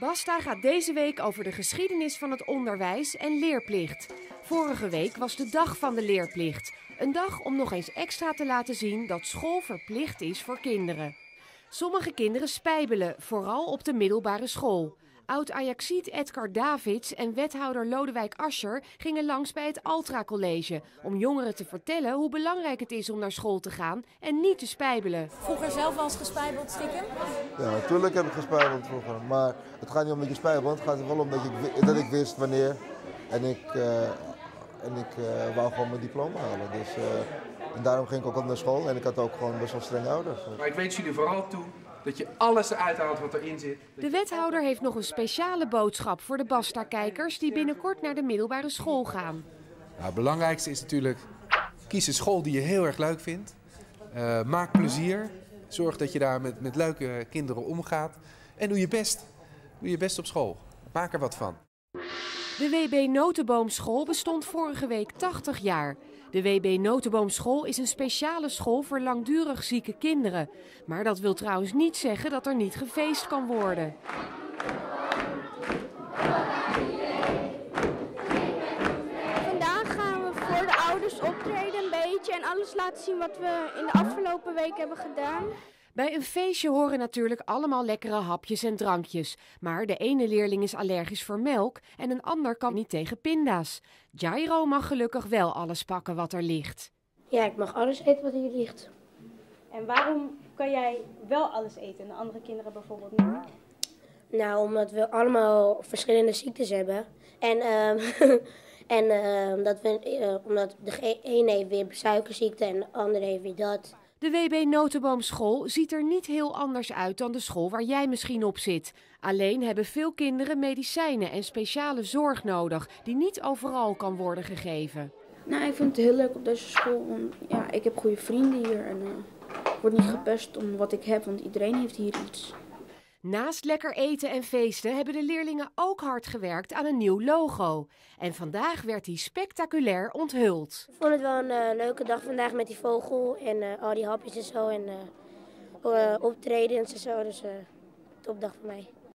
Basta gaat deze week over de geschiedenis van het onderwijs en leerplicht. Vorige week was de dag van de leerplicht. Een dag om nog eens extra te laten zien dat school verplicht is voor kinderen. Sommige kinderen spijbelen, vooral op de middelbare school. Oud-Ajaxiet Edgar Davids en wethouder Lodewijk Asscher gingen langs bij het Altra College om jongeren te vertellen hoe belangrijk het is om naar school te gaan en niet te spijbelen. Vroeger zelf wel eens gespijbeld, stiekem? Ja, natuurlijk heb ik gespijbeld vroeger. Maar het gaat niet om dat je spijbelt, het gaat er wel om dat ik wist wanneer. En ik wou gewoon mijn diploma halen. Dus, en daarom ging ik ook naar school en ik had ook gewoon best wel strenge ouders. Maar ik wens jullie vooral toe dat je alles eruit haalt wat erin zit. De wethouder heeft nog een speciale boodschap voor de Basta-kijkers die binnenkort naar de middelbare school gaan. Nou, het belangrijkste is natuurlijk, kies een school die je heel erg leuk vindt. Maak plezier. Zorg dat je daar met leuke kinderen omgaat. En doe je best. Doe je best op school. Maak er wat van. De W.B. Notenboomschool bestond vorige week 80 jaar. De W.B. Notenboomschool is een speciale school voor langdurig zieke kinderen. Maar dat wil trouwens niet zeggen dat er niet gefeest kan worden. Vandaag gaan we voor de ouders optreden een beetje en alles laten zien wat we in de afgelopen week hebben gedaan. Bij een feestje horen natuurlijk allemaal lekkere hapjes en drankjes. Maar de ene leerling is allergisch voor melk en een ander kan niet tegen pinda's. Jairo mag gelukkig wel alles pakken wat er ligt. Ja, ik mag alles eten wat hier ligt. En waarom kan jij wel alles eten en de andere kinderen bijvoorbeeld niet? Nou, omdat we allemaal verschillende ziektes hebben. Omdat de een heeft weer suikerziekte en de andere heeft weer dat. De W.B. Notenboomschool ziet er niet heel anders uit dan de school waar jij misschien op zit. Alleen hebben veel kinderen medicijnen en speciale zorg nodig die niet overal kan worden gegeven. Nou, ik vind het heel leuk op deze school. Want, ja, ik heb goede vrienden hier en ik word niet gepest om wat ik heb, want iedereen heeft hier iets. Naast lekker eten en feesten hebben de leerlingen ook hard gewerkt aan een nieuw logo. En vandaag werd die spectaculair onthuld. Ik vond het wel een leuke dag vandaag met die vogel en al die hapjes en zo en optredens en zo. Dus topdag voor mij.